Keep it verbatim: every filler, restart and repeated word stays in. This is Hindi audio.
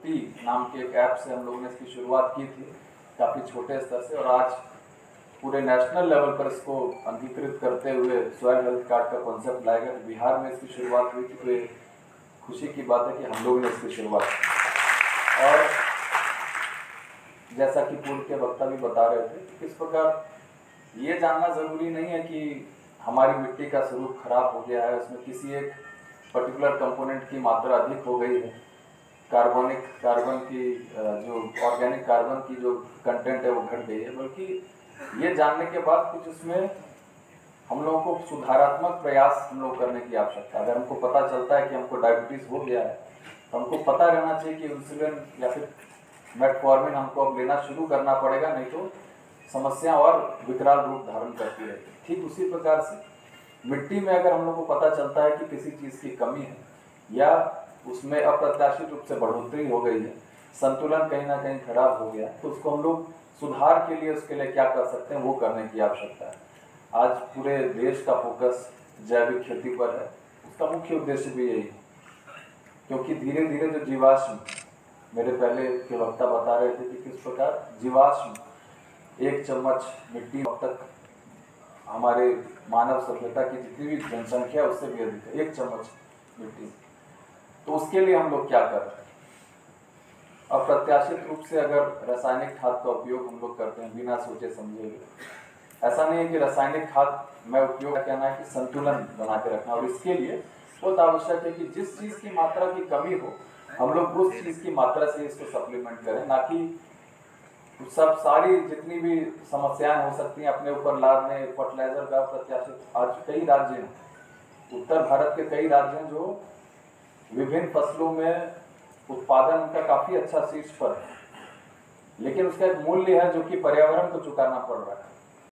मिट्टी नाम के एक ऐप से हम लोगों ने इसकी शुरुआत की थी, काफ़ी छोटे स्तर से, और आज पूरे नेशनल लेवल पर इसको अंगीकृत करते हुए सॉइल हेल्थ कार्ड का कॉन्सेप्ट लाया गया। बिहार में इसकी शुरुआत हुई थी, तो ये खुशी की बात है कि हम लोगों ने इसकी शुरुआत की। और जैसा कि पूर्व के वक्ता भी बता रहे थे, किस प्रकार ये जानना ज़रूरी नहीं है कि हमारी मिट्टी का स्वरूप खराब हो गया है, उसमें किसी एक पर्टिकुलर कंपोनेंट की मात्रा अधिक हो गई है, कार्बनिक कार्बन की जो ऑर्गेनिक कार्बन की जो कंटेंट है वो घट गई है, बल्कि ये जानने के बाद कुछ उसमें हम लोगों को सुधारात्मक प्रयास हम लोग करने की आवश्यकता है। अगर हमको पता चलता है कि हमको डायबिटीज़ हो गया है, तो हमको पता रहना चाहिए कि इंसुलिन या फिर मेटफॉर्मिन हमको अब लेना शुरू करना पड़ेगा, नहीं तो समस्या और विकराल रूप धारण करती है। ठीक उसी प्रकार से मिट्टी में अगर हम लोग को पता चलता है कि किसी चीज़ की कमी है या उसमें अप्रत्याशित रूप से बढ़ोतरी हो गई है, संतुलन कहीं ना कहीं खराब हो गया, तो उसको हम लोग सुधार के लिए उसके लिए क्या कर सकते हैं वो करने की आवश्यकता है। आज पूरे देश का फोकस जैविक खेती पर है, उसका मुख्य उद्देश्य भी यही है, क्योंकि धीरे धीरे जो जीवाश्म, मेरे पहले के वक्ता बता रहे थे कि किस प्रकार जीवाश्म एक चम्मच मिट्टी अब तक हमारे मानव सभ्यता की जितनी भी जनसंख्या उससे भी अधिक है, एक चम्मच मिट्टी। तो उसके लिए हम लोग क्या कर रहे हैं? अप्रत्याशित रूप से अगर रासायनिक खाद का उपयोग हम लोग करते हैं बिना सोचे समझे, ऐसा नहीं है कि रासायनिक खाद में उपयोग का कहना है कि संतुलन बना के रखना, और इसके लिए बहुत आवश्यक है कि जिस चीज़ की मात्रा की कमी हो हम लोग उस चीज़ की मात्रा से इसको सप्लीमेंट करें, ना कि सब सारी जितनी भी समस्याएं हो सकती हैं अपने ऊपर लादने। फर्टिलाइजर का प्रत्याशित आज कई राज्य हैं, उत्तर भारत के कई राज्य हैं जो विभिन्न फसलों में उत्पादन उनका काफ़ी अच्छा शीर्ष पर है, लेकिन उसका एक मूल्य है जो कि पर्यावरण को चुकाना पड़ रहा है।